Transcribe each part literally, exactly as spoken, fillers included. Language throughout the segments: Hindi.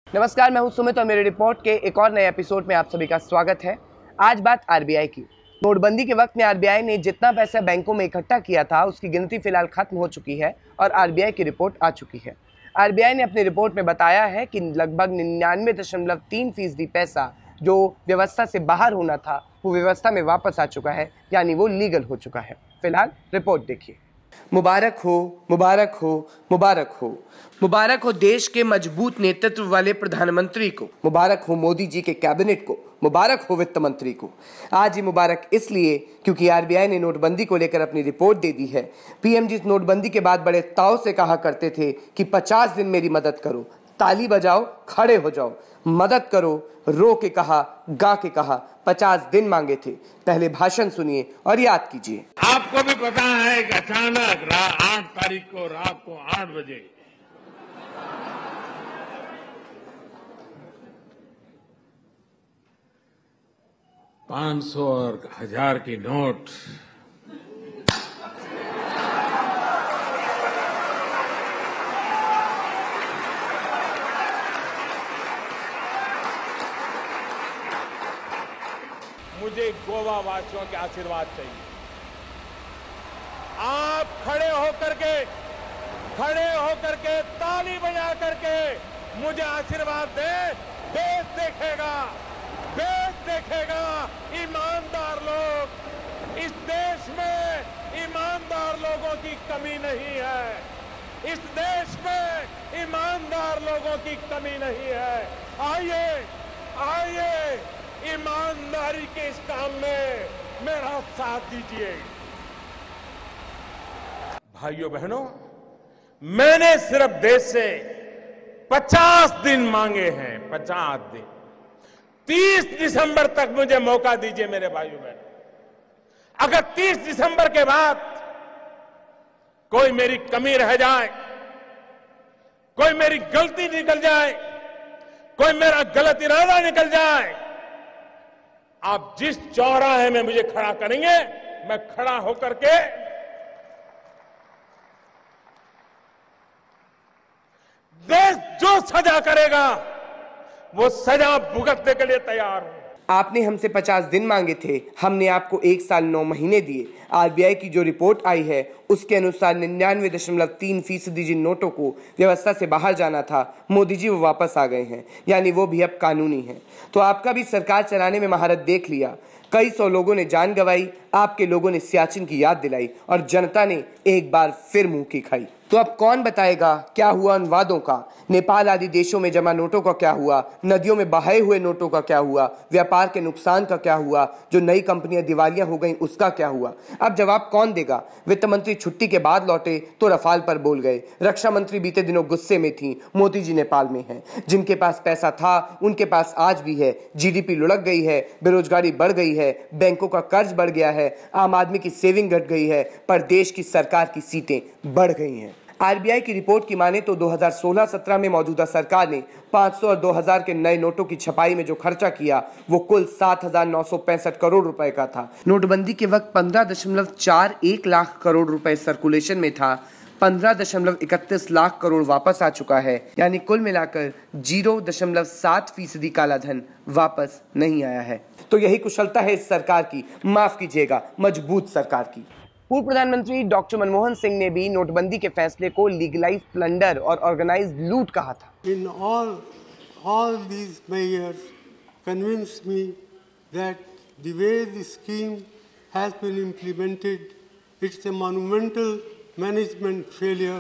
नमस्कार, मैं हूं सुमित और मेरी रिपोर्ट के एक और नए एपिसोड में आप सभी का स्वागत है। आज बात आरबीआई की। नोटबंदी के वक्त में आरबीआई ने जितना पैसा बैंकों में इकट्ठा किया था उसकी गिनती फिलहाल खत्म हो चुकी है और आरबीआई की रिपोर्ट आ चुकी है। आरबीआई ने अपनी रिपोर्ट में बताया है कि लगभग निन्यानवे दशमलव तीन फीसदी पैसा जो व्यवस्था से बाहर होना था वो व्यवस्था में वापस आ चुका है, यानी वो लीगल हो चुका है। फिलहाल रिपोर्ट देखिए। मुबारक हो, मुबारक हो, मुबारक हो, मुबारक हो देश के मजबूत नेतृत्व वाले प्रधानमंत्री को, मुबारक हो मोदी जी के कैबिनेट को, मुबारक हो वित्त मंत्री को। आज ही मुबारक इसलिए क्योंकि आरबीआई ने नोटबंदी को लेकर अपनी रिपोर्ट दे दी है। पीएम जी नोटबंदी के बाद बड़े ताव से कहा करते थे कि पचास दिन मेरी मदद करो, ताली बजाओ, खड़े हो जाओ, मदद करो, रो के कहा, गा के कहा, पचास दिन मांगे थे। पहले भाषण सुनिए और याद कीजिए। आपको भी पता है कि अचानक आठ तारीख को रात को आठ बजे पांच सौ और हजार की नोट मुझे गोवा वासियों के आशीर्वाद चाहिए। आप खड़े होकर के खड़े होकर के ताली बजा करके मुझे आशीर्वाद दें। देश देखेगा, देश देखेगा। ईमानदार लोग, इस देश में ईमानदार लोगों की कमी नहीं है। इस देश में ईमानदार लोगों की कमी नहीं है। आइए आइए ईमानदारी के इस काम में मेरा साथ दीजिए। भाइयों बहनों, मैंने सिर्फ देश से पचास दिन मांगे हैं, पचास दिन। तीस दिसंबर तक मुझे मौका दीजिए मेरे भाइयों बहनों। अगर तीस दिसंबर के बाद कोई मेरी कमी रह जाए, कोई मेरी गलती निकल जाए, कोई मेरा गलत इरादा निकल जाए, आप जिस चौराहे में मुझे खड़ा करेंगे, मैं खड़ा होकर के देश जो सजा करेगा वो सजा भुगतने के लिए तैयार हूं। आपने हमसे पचास दिन मांगे थे, हमने आपको एक साल नौ महीने दिए। आरबीआई की जो रिपोर्ट आई है उसके अनुसार निन्यानवे दशमलव तीन फीसदी जिन नोटों को व्यवस्था से बाहर जाना था, मोदी जी वो वापस आ गए हैं, यानी वो भी अब कानूनी है। तो आपका भी सरकार चलाने में महारत देख लिया। कई सौ लोगों ने जान गंवाई, आपके लोगों ने सियाचिन की याद दिलाई और जनता ने एक बार फिर मुंह की खाई। तो अब कौन बताएगा क्या हुआ उन वादों का? नेपाल आदि देशों में जमा नोटों का क्या हुआ? नदियों में बहाए हुए नोटों का क्या हुआ? व्यापार के नुकसान का क्या हुआ? जो नई कंपनियां दिवालियां हो गईं उसका क्या हुआ? अब जवाब कौन देगा? वित्त मंत्री छुट्टी के बाद लौटे तो रफाल पर बोल गए। रक्षा मंत्री बीते दिनों गुस्से में थी, मोदी जी नेपाल में हैं। जिनके पास पैसा था उनके पास आज भी है। जीडीपी लुढ़क गई है, बेरोजगारी बढ़ गई है, बैंकों का कर्ज बढ़ गया है, आम आदमी की सेविंग घट गई है, पर देश की सरकार की सीटें बढ़ गई हैं। आरबीआई की रिपोर्ट की माने तो दो हज़ार सोलह सत्रह में मौजूदा सरकार ने पाँच सौ और दो हज़ार के नए नोटों की छपाई में जो खर्चा किया वो कुल सात हजार नौ सौ पैंसठ करोड़ रुपए का था। नोटबंदी के वक्त पंद्रह दशमलव चार एक लाख करोड़ रुपए सर्कुलेशन में था। पंद्रह दशमलव इकतीस लाख करोड़ वापस आ चुका है, यानी कुल मिलाकर जीरो दशमलव सात फीसदी काला धन वापस नहीं आया है। तो यही कुशलता है इस सरकार की, माफ कीजिएगा मजबूत सरकार की। पूर्व प्रधानमंत्री डॉक्टर मनमोहन सिंह ने भी नोटबंदी के फैसले को लीगलाइज प्लंडर और ऑर्गेनाइज्ड लूट कहा था। In all all these measures convinced me that the way the scheme has been implemented, it's a monumental management failure,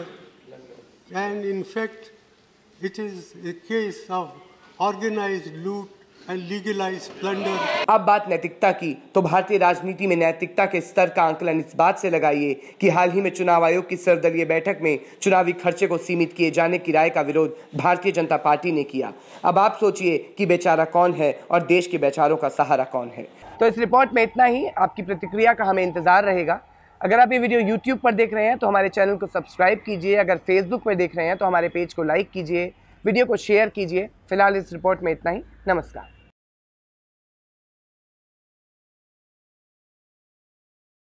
and in fact it is a case of organized loot and legalized plunder. अब बात नैतिकता की, तो भारतीय राजनीति में नैतिकता के स्तर का आंकलन इस बात से लगाइए कि हाल ही में चुनाव आयोग की सर्वदलीय बैठक में चुनावी खर्चे को सीमित किए जाने की राय का विरोध भारतीय जनता पार्टी ने किया। अब आप सोचिए कि बेचारा कौन है और देश के बेचारों का सहारा कौन है। तो इस रिपोर्ट में इतना ही। आपकी प्रतिक्रिया का हमें इंतजार रहेगा। अगर आप ये वीडियो यूट्यूब पर देख रहे हैं तो हमारे चैनल को सब्सक्राइब कीजिए। अगर फेसबुक पर देख रहे हैं तो हमारे पेज को लाइक कीजिए, वीडियो को शेयर कीजिए। फिलहाल इस रिपोर्ट में इतना ही। नमस्कार।